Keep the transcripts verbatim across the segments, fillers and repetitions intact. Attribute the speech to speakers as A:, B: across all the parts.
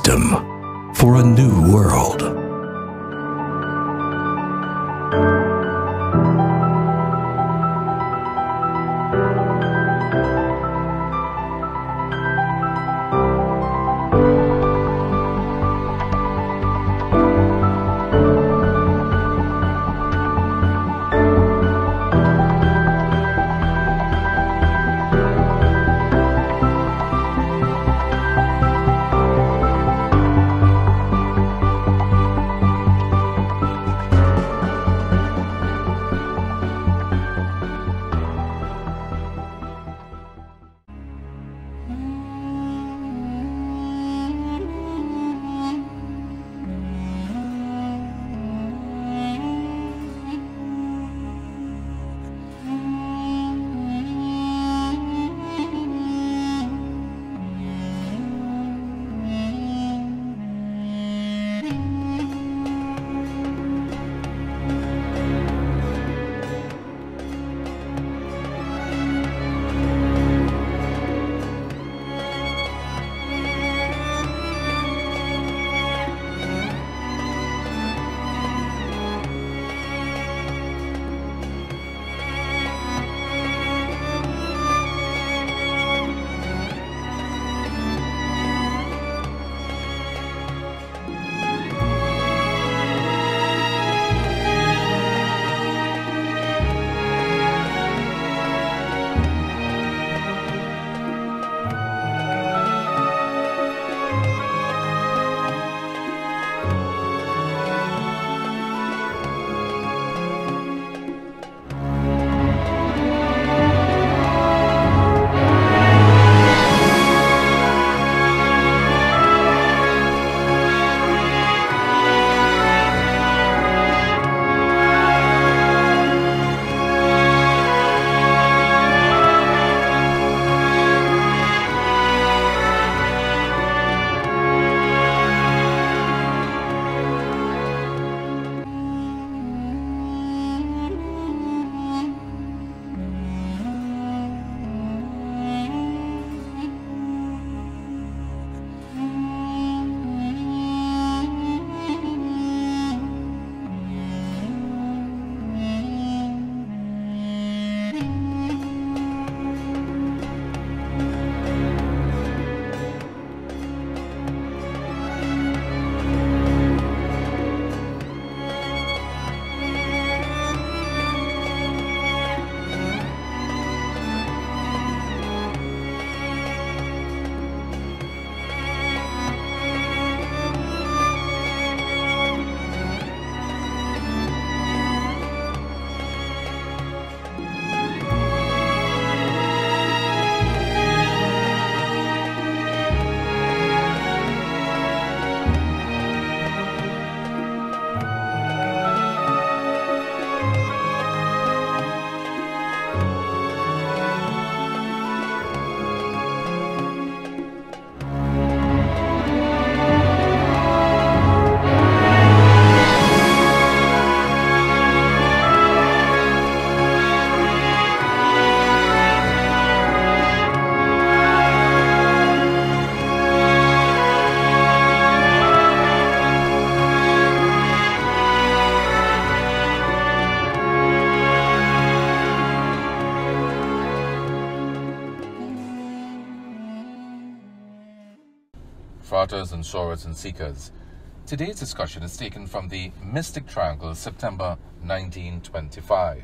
A: wisdom for a new world.
B: Fratres and sorors and seekers. Today's discussion is taken from the Mystic Triangle, September nineteen twenty-five.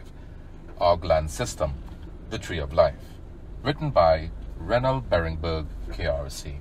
B: Ogland System, The Tree of Life. Written by Reynold Beringberg, K R C.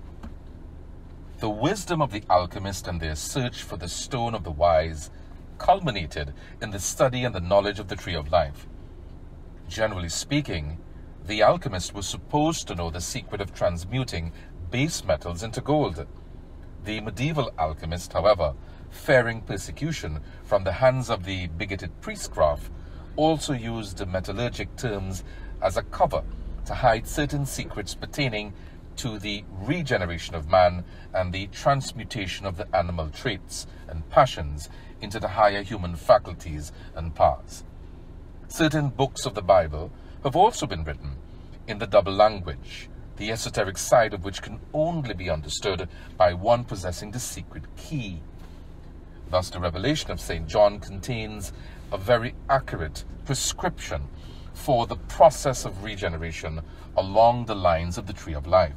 B: The wisdom of the alchemist and their search for the stone of the wise culminated in the study and the knowledge of the Tree of Life. Generally speaking, the alchemist was supposed to know the secret of transmuting base metals into gold. The medieval alchemist, however, fearing persecution from the hands of the bigoted priestcraft, also used the metallurgic terms as a cover to hide certain secrets pertaining to the regeneration of man and the transmutation of the animal traits and passions into the higher human faculties and powers. Certain books of the Bible have also been written in the double language, the esoteric side of which can only be understood by one possessing the secret key. Thus, the revelation of Saint John contains a very accurate prescription for the process of regeneration along the lines of the Tree of Life.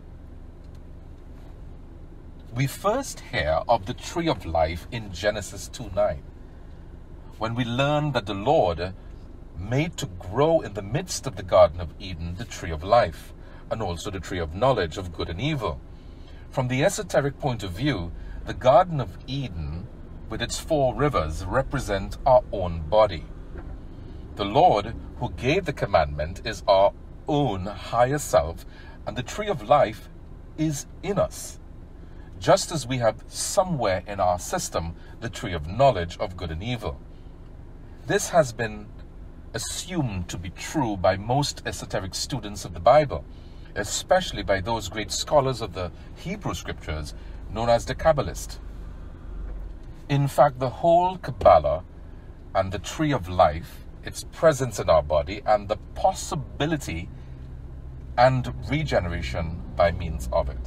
B: We first hear of the Tree of Life in Genesis two nine, when we learn that the Lord made to grow in the midst of the Garden of Eden the Tree of Life, and also the Tree of Knowledge of Good and Evil. From the esoteric point of view, the Garden of Eden, with its four rivers, represent our own body. The Lord who gave the commandment is our own higher self, and the Tree of Life is in us, just as we have somewhere in our system the Tree of Knowledge of Good and Evil. This has been assumed to be true by most esoteric students of the Bible, especially by those great scholars of the Hebrew Scriptures known as the Kabbalists. In fact, the whole Kabbalah and the Tree of Life, its presence in our body, and the possibility and regeneration by means of it.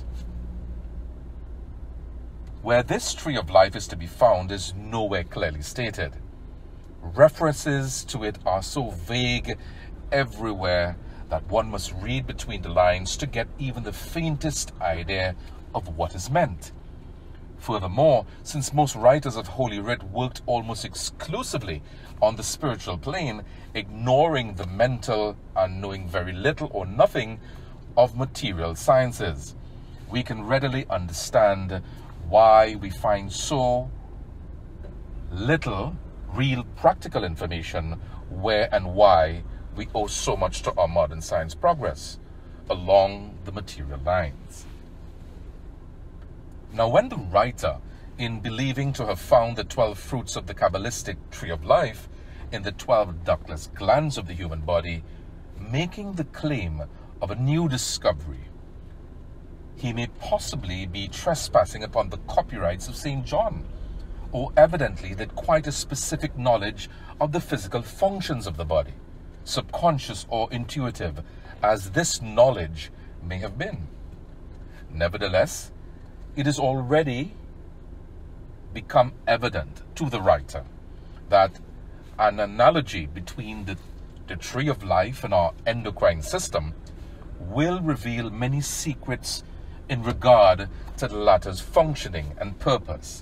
B: Where this Tree of Life is to be found is nowhere clearly stated. References to it are so vague everywhere that one must read between the lines to get even the faintest idea of what is meant. Furthermore, since most writers of Holy Writ worked almost exclusively on the spiritual plane, ignoring the mental and knowing very little or nothing of material sciences, we can readily understand why we find so little real practical information where and why we owe so much to our modern science progress along the material lines. Now, when the writer, in believing to have found the twelve fruits of the Kabbalistic Tree of Life in the twelve ductless glands of the human body, making the claim of a new discovery, he may possibly be trespassing upon the copyrights of Saint John, or evidently that quite a specific knowledge of the physical functions of the body, subconscious or intuitive, as this knowledge may have been. Nevertheless, it has already become evident to the writer that an analogy between the, the Tree of Life and our endocrine system will reveal many secrets in regard to the latter's functioning and purpose.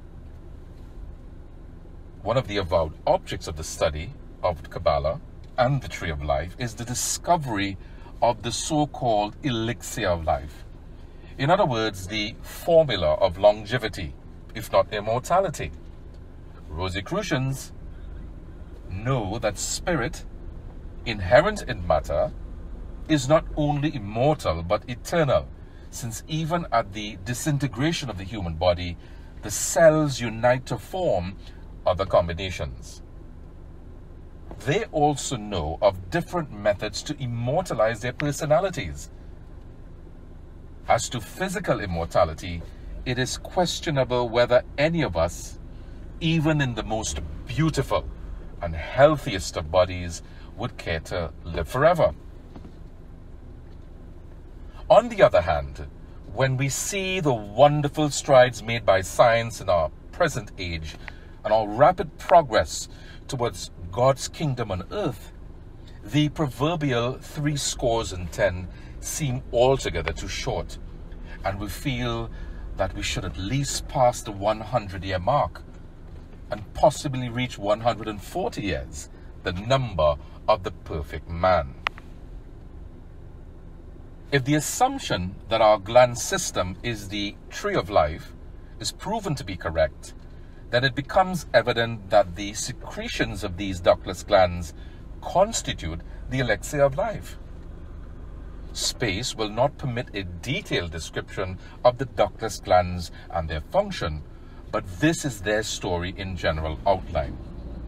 B: One of the avowed objects of the study of Kabbalah and the Tree of Life is the discovery of the so-called elixir of life. In other words, the formula of longevity, if not immortality. Rosicrucians know that spirit, inherent in matter, is not only immortal but eternal, since even at the disintegration of the human body, the cells unite to form other combinations. They also know of different methods to immortalize their personalities. As to physical immortality, it is questionable whether any of us, even in the most beautiful and healthiest of bodies, would care to live forever. On the other hand, when we see the wonderful strides made by science in our present age and our rapid progress towards God's kingdom on earth, the proverbial three scores and ten seem altogether too short, and we feel that we should at least pass the one hundred year mark and possibly reach one hundred forty years, the number of the perfect man. If the assumption that our gland system is the Tree of Life is proven to be correct, then it becomes evident that the secretions of these ductless glands constitute the elixir of life. Space will not permit a detailed description of the ductless glands and their function, but this is their story in general outline.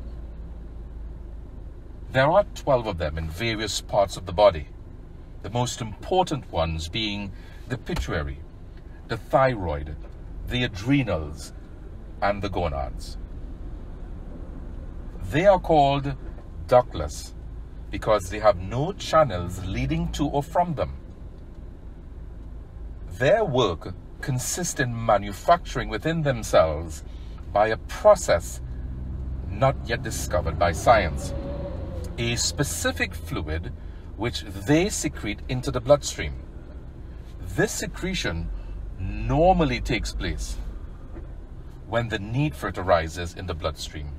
B: There are twelve of them in various parts of the body, the most important ones being the pituitary, the thyroid, the adrenals, and the gonads. They are called ductless because they have no channels leading to or from them. their work consists in manufacturing within themselves by a process not yet discovered by science a specific fluid which they secrete into the bloodstream. This secretion normally takes place when the need for it arises in the bloodstream.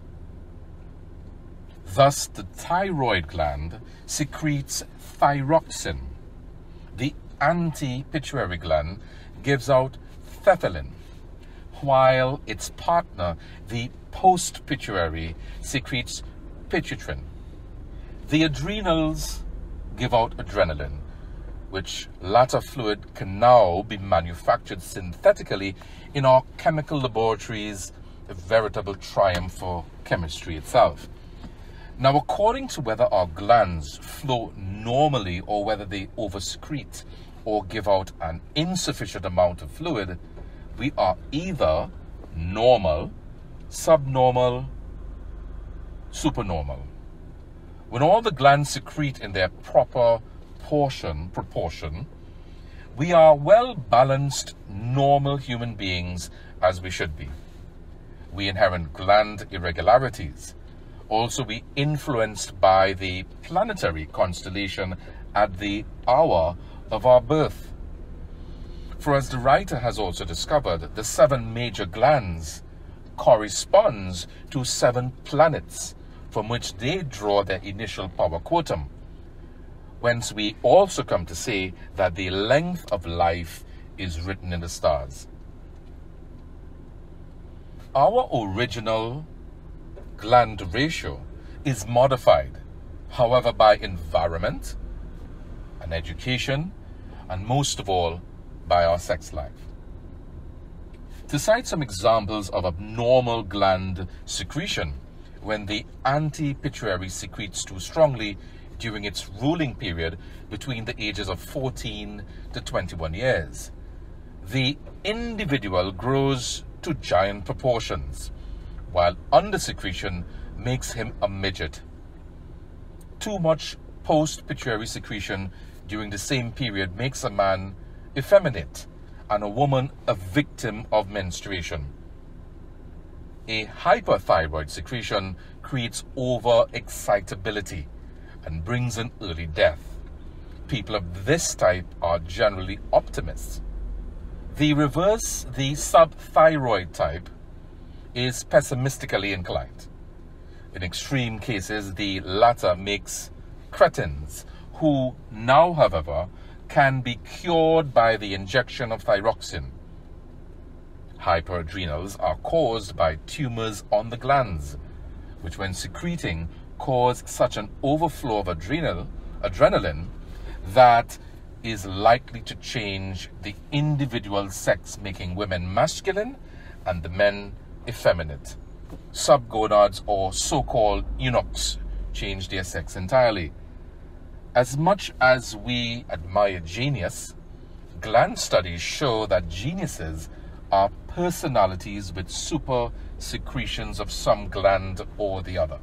B: Thus, the thyroid gland secretes thyroxine. The anti-pituitary gland gives out phthalate, while its partner, the post-pituitary, secretes pituitrin. The adrenals give out adrenaline, which latter fluid can now be manufactured synthetically in our chemical laboratories, a veritable triumph for chemistry itself. Now, according to whether our glands flow normally or whether they oversecrete or give out an insufficient amount of fluid, we are either normal, subnormal, supernormal. When all the glands secrete in their proper portion, proportion, we are well-balanced, normal human beings as we should be. We inherit gland irregularities. Also, we influenced by the planetary constellation at the hour of our birth. For as the writer has also discovered, the seven major glands corresponds to seven planets from which they draw their initial power quantum. Whence we also come to say that the length of life is written in the stars. Our original gland ratio is modified, however, by environment and education, and most of all, by our sex life. To cite some examples of abnormal gland secretion, when the anti-pituitary secretes too strongly during its ruling period between the ages of fourteen to twenty-one years, the individual grows to giant proportions, while under-secretion makes him a midget. Too much post-pituitary secretion during the same period makes a man effeminate and a woman a victim of menstruation. A hyperthyroid secretion creates over-excitability and brings an early death. People of this type are generally optimists. The reverse, the subthyroid type, is pessimistically inclined. In extreme cases, the latter makes cretins, who now, however, can be cured by the injection of thyroxine. Hyperadrenals are caused by tumors on the glands, which when secreting cause such an overflow of adrenal, adrenaline that is likely to change the individual sex, making women masculine and the men effeminate. Subgonads, or so-called eunuchs, change their sex entirely. As much as we admire genius, gland studies show that geniuses are personalities with super secretions of some gland or the other.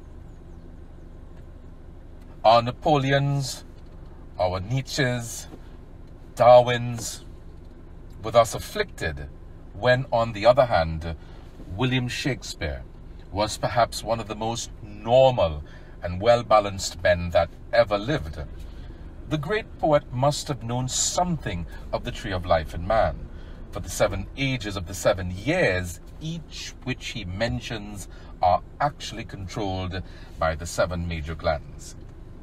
B: Our Napoleons, our Nietzsches, Darwins were thus afflicted when, on the other hand, William Shakespeare was perhaps one of the most normal and well-balanced men that ever lived. The great poet must have known something of the tree of life in man, for the seven ages of the seven years, each which he mentions, are actually controlled by the seven major glands.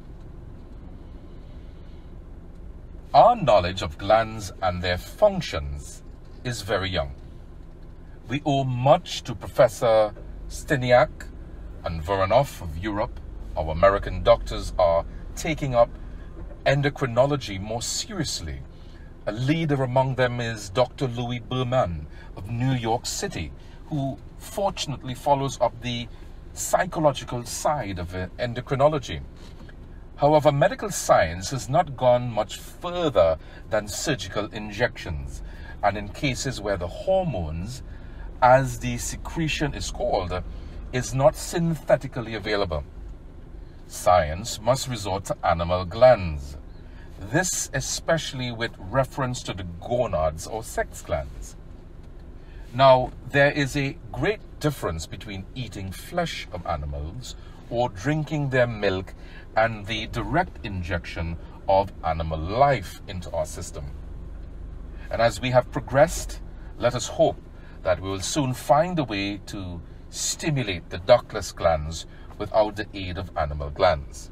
B: Our knowledge of glands and their functions is very young. We owe much to Professor Steniak and Voronov of Europe. Our American doctors are taking up endocrinology more seriously. A leader among them is Doctor Louis Berman of New York City, who fortunately follows up the psychological side of endocrinology. However, medical science has not gone much further than surgical injections, and in cases where the hormones, as the secretion is called, is not synthetically available, science must resort to animal glands. This especially with reference to the gonads or sex glands. Now, there is a great difference between eating flesh of animals or drinking their milk and the direct injection of animal life into our system. And as we have progressed, let us hope that we will soon find a way to stimulate the ductless glands without the aid of animal glands.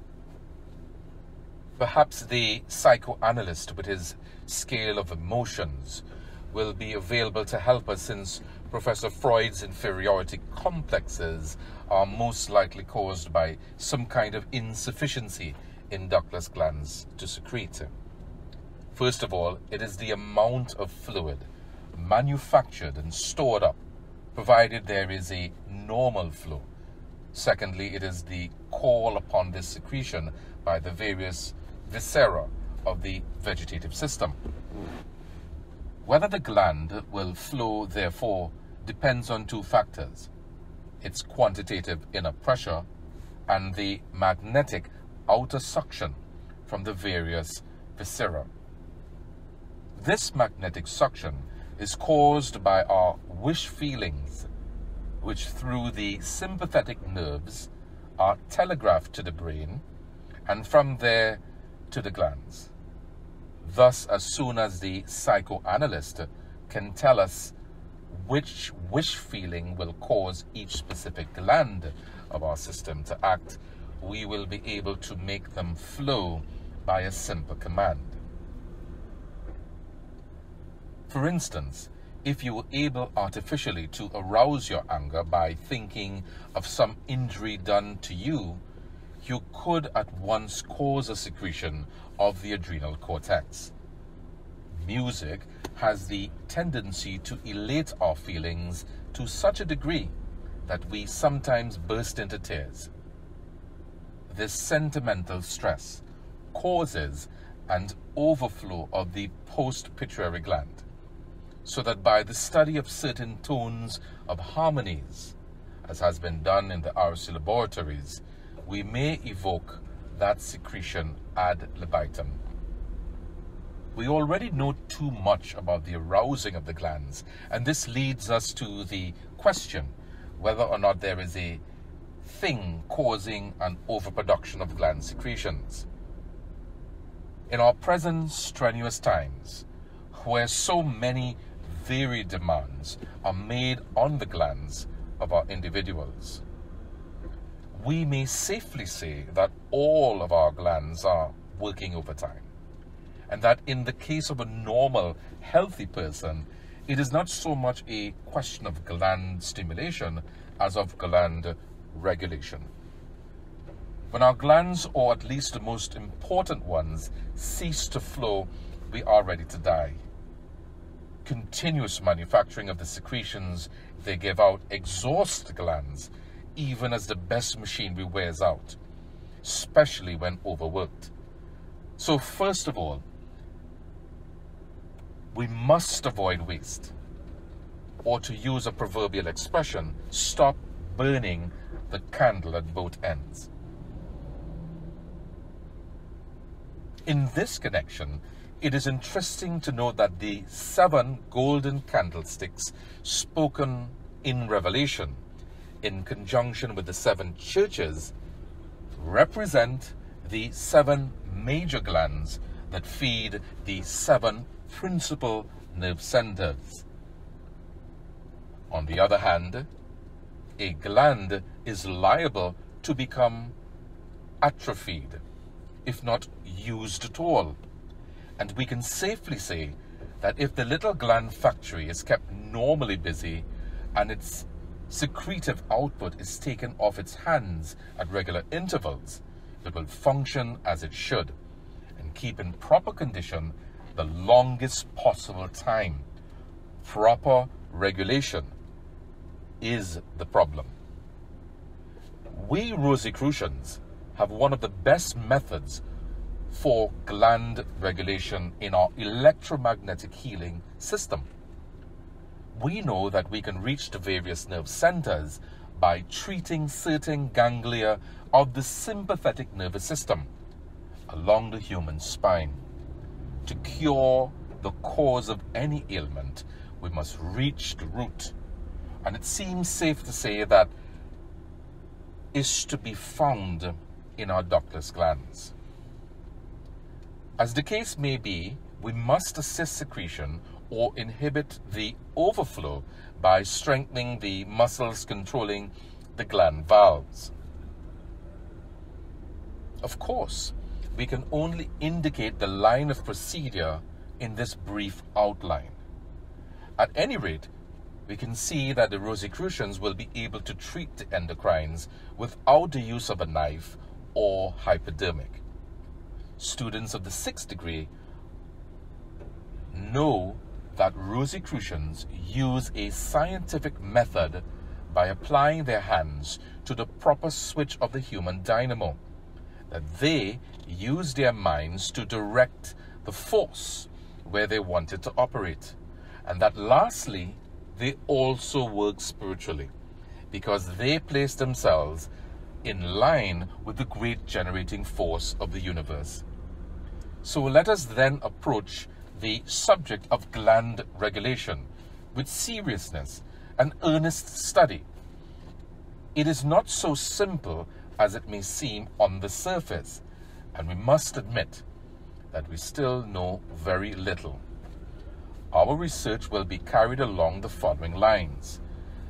B: Perhaps the psychoanalyst with his scale of emotions will be available to help us, since Professor Freud's inferiority complexes are most likely caused by some kind of insufficiency in ductless glands to secrete. First of all, it is the amount of fluid manufactured and stored up, provided there is a normal flow. Secondly, it is the call upon this secretion by the various viscera of the vegetative system. Whether the gland will flow, therefore, depends on two factors: its quantitative inner pressure and the magnetic outer suction from the various viscera. This magnetic suction is caused by our wish feelings, which through the sympathetic nerves are telegraphed to the brain and from there to the glands. Thus, as soon as the psychoanalyst can tell us which wish feeling will cause each specific gland of our system to act, we will be able to make them flow by a simple command. For instance, if you were able artificially to arouse your anger by thinking of some injury done to you, you could at once cause a secretion of the adrenal cortex. Music has the tendency to elate our feelings to such a degree that we sometimes burst into tears. This sentimental stress causes an overflow of the post-pituitary gland, so that by the study of certain tones of harmonies, as has been done in the R C laboratories, we may evoke that secretion ad libitum. We already know too much about the arousing of the glands, and this leads us to the question whether or not there is a thing causing an overproduction of gland secretions. In our present strenuous times, where so many varied demands are made on the glands of our individuals, we may safely say that all of our glands are working overtime, and that in the case of a normal, healthy person, it is not so much a question of gland stimulation as of gland regulation. When our glands, or at least the most important ones, cease to flow, we are ready to die. Continuous manufacturing of the secretions they give out exhausts the glands, even as the best machinery wears out, especially when overworked. So first of all, we must avoid waste, or to use a proverbial expression, stop burning the candle at both ends. In this connection, it is interesting to note that the seven golden candlesticks spoken in Revelation, in conjunction with the seven churches, represent the seven major glands that feed the seven principal nerve centers. On the other hand, a gland is liable to become atrophied, if not used at all. And we can safely say that if the little gland factory is kept normally busy and its secretive output is taken off its hands at regular intervals, it will function as it should and keep in proper condition the longest possible time. Proper regulation is the problem. We Rosicrucians have one of the best methods for gland regulation in our electromagnetic healing system. We know that we can reach the various nerve centers by treating certain ganglia of the sympathetic nervous system, along the human spine. To cure the cause of any ailment, we must reach the root. And it seems safe to say that is to be found in our ductless glands. As the case may be, we must assist secretion or inhibit the overflow by strengthening the muscles controlling the gland valves. Of course, we can only indicate the line of procedure in this brief outline. At any rate, we can see that the Rosicrucians will be able to treat the endocrines without the use of a knife or hypodermic. Students of the sixth degree know that Rosicrucians use a scientific method by applying their hands to the proper switch of the human dynamo, that they use their minds to direct the force where they want it to operate, and that lastly, they also work spiritually, because they place themselves in line with the great generating force of the universe. So let us then approach the subject of gland regulation with seriousness and earnest study. It is not so simple as it may seem on the surface, and we must admit that we still know very little. Our research will be carried along the following lines.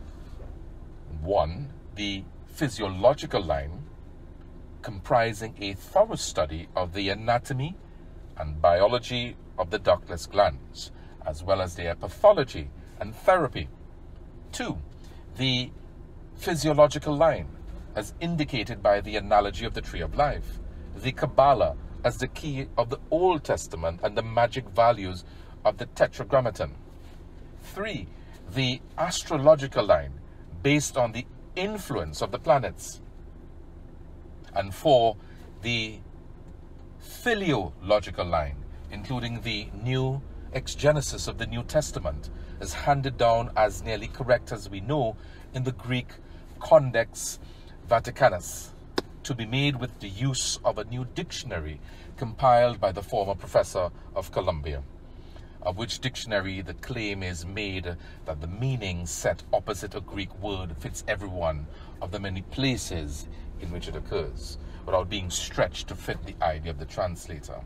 B: One, the physiological line, comprising a thorough study of the anatomy and biology of the ductless glands, as well as their pathology and therapy. Two, the physiological line, as indicated by the analogy of the tree of life, the Kabbalah as the key of the Old Testament and the magic values of the Tetragrammaton. Three, the astrological line, based on the influence of the planets. And four, the philological line, including the new exegesis of the New Testament, is handed down as nearly correct as we know in the Greek Codex Vaticanus, to be made with the use of a new dictionary compiled by the former professor of Columbia, of which dictionary the claim is made that the meaning set opposite a Greek word fits every one of the many places in which it occurs, without being stretched to fit the idea of the translator.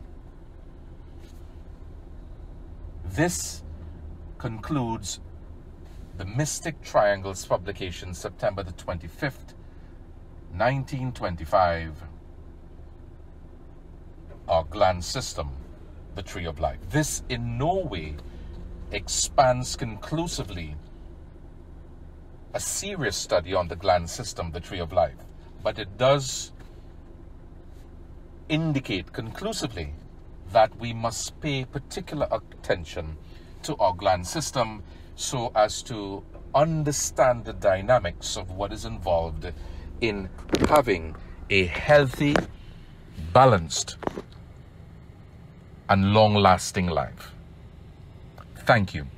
B: This concludes the Mystic Triangles publication, September the twenty-fifth, nineteen twenty-five, Our Gland System, the Tree of Life. This in no way expands conclusively a serious study on the gland system, the Tree of Life, but it does indicate conclusively that we must pay particular attention to our gland system so as to understand the dynamics of what is involved in having a healthy, balanced, and long-lasting life. Thank you.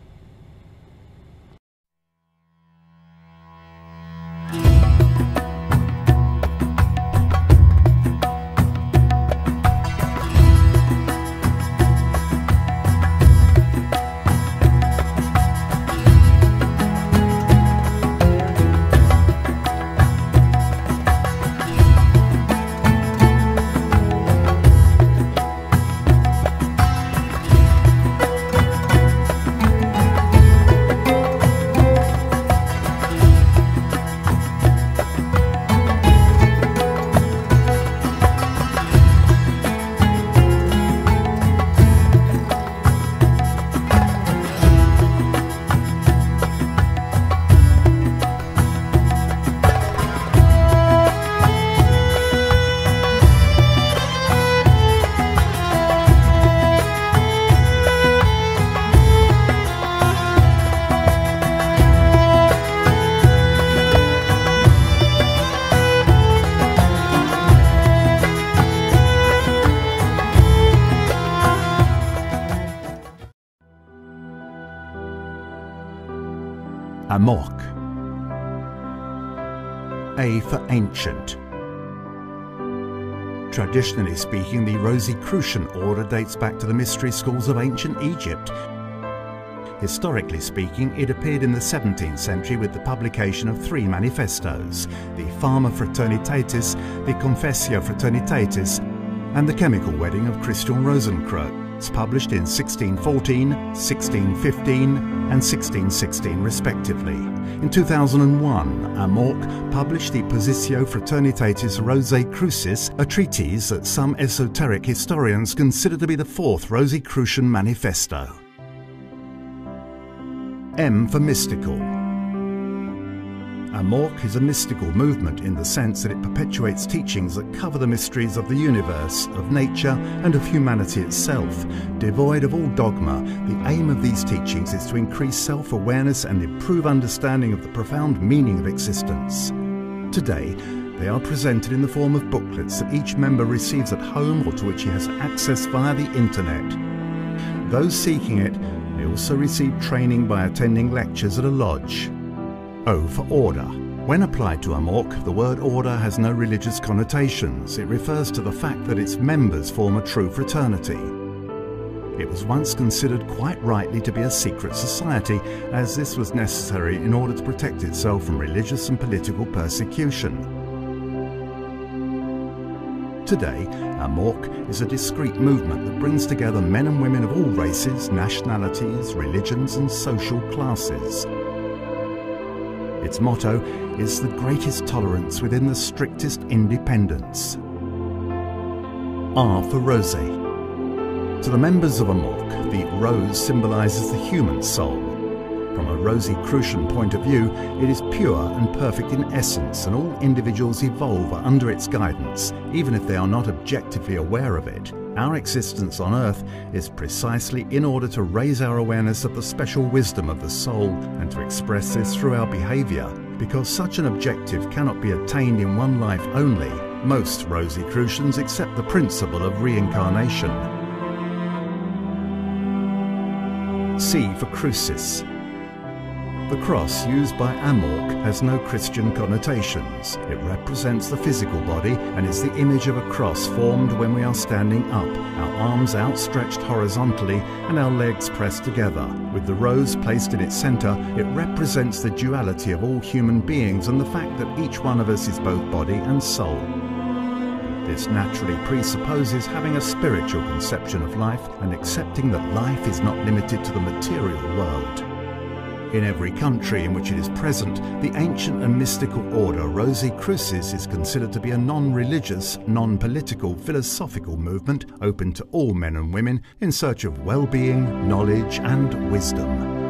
A: Amok. A for ancient. Traditionally speaking, the Rosicrucian order dates back to the mystery schools of ancient Egypt. Historically speaking, it appeared in the seventeenth century with the publication of three manifestos: the Fama Fraternitatis, the Confessio Fraternitatis, and the Chemical Wedding of Christian Rosenkreuz, published in sixteen fourteen, sixteen fifteen and sixteen sixteen respectively. In two thousand one, Amorc published the Positio Fraternitatis Rosicrucis, a treatise that some esoteric historians consider to be the fourth Rosicrucian manifesto. M for mystical. Amorc is a mystical movement in the sense that it perpetuates teachings that cover the mysteries of the universe, of nature, and of humanity itself. Devoid of all dogma, the aim of these teachings is to increase self-awareness and improve understanding of the profound meaning of existence. Today, they are presented in the form of booklets that each member receives at home or to which he has access via the internet. Those seeking it may also receive training by attending lectures at a lodge. O for order. When applied to Amorc, the word order has no religious connotations. It refers to the fact that its members form a true fraternity. It was once considered quite rightly to be a secret society, as this was necessary in order to protect itself from religious and political persecution. Today, Amorc is a discrete movement that brings together men and women of all races, nationalities, religions and social classes. Its motto is the greatest tolerance within the strictest independence. R for Rose. To the members of Amorc, the rose symbolises the human soul. From a Rosicrucian point of view, it is pure and perfect in essence, and all individuals evolve under its guidance, even if they are not objectively aware of it. Our existence on earth is precisely in order to raise our awareness of the special wisdom of the soul and to express this through our behaviour. Because such an objective cannot be attained in one life only, most Rosicrucians accept the principle of reincarnation. C for Crucis. The cross used by Amorc has no Christian connotations. It represents the physical body and is the image of a cross formed when we are standing up, our arms outstretched horizontally and our legs pressed together. With the rose placed in its centre, it represents the duality of all human beings and the fact that each one of us is both body and soul. This naturally presupposes having a spiritual conception of life and accepting that life is not limited to the material world. In every country in which it is present, the ancient and mystical order Rosicrucis is considered to be a non-religious, non-political, philosophical movement open to all men and women in search of well-being, knowledge and wisdom.